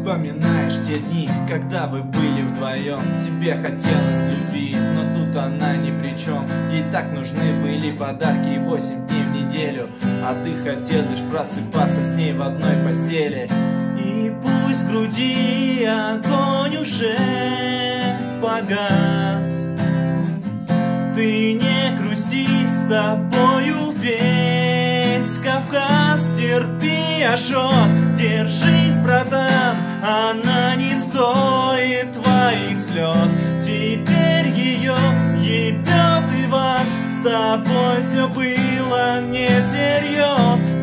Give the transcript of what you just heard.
Вспоминаешь те дни, когда вы были вдвоем. Тебе хотелось любви, но тут она ни при чем. Ей так нужны были подарки 8 дней в неделю, а ты хотел лишь просыпаться с ней в одной постели. И пусть в груди огонь уже погас, ты не грусти, с тобою весь Кавказ. Терпи ожог, держись, братан, она не стоит твоих слез. Теперь ее ебет Иван, с тобой все было не всерьез.